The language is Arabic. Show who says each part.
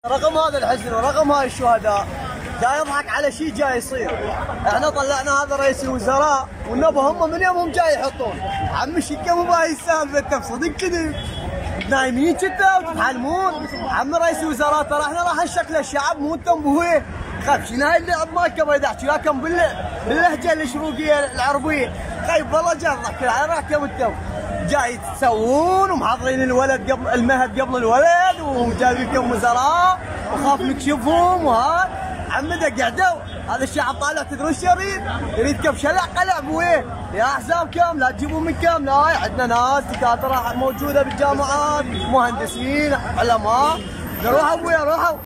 Speaker 1: رغم هذا الحزن ورغم هاي الشهداء جاي يضحك على شيء جاي يصير. احنا طلعنا هذا رئيس الوزراء والنبى هم من يومهم جاي يحطون عم الشيكه مو باهي السالفه. انت بصدق كذب نايمين كذا وتتحلمون. عم رئيس الوزراء ترى احنا راح نشكل الشعب مو انتم بهويه. خاف شنو هاي اللعب مالك بغيت احكي لكم باللهجه الشروقيه العربيه. خايف والله جرك على راحتكم انتم جاي تسوون ومحضرين الولد قبل المهد قبل الولد وجايبين لكم وزراء وخاف نكشفهم وهاي. عمدا قعدوا هذا الشعب طالع تدرون ايش يريد كم شلع قلع بويه يا احزابكم لا تجيبون من كم. لا عندنا ناس دكاتره موجوده بالجامعات مهندسين علماء روحوا ابويا روحوا.